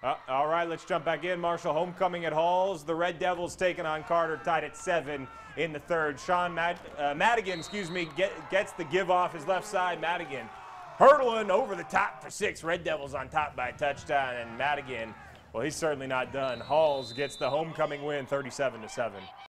All right, let's jump back in. Marshall homecoming at Halls. The Red Devils taking on Carter, tied at 7 in the third. Sean Madigan, gets the give off his left side. Madigan hurdling over the top for 6. Red Devils on top by a touchdown, and Madigan, well, he's certainly not done. Halls gets the homecoming win, 37-7.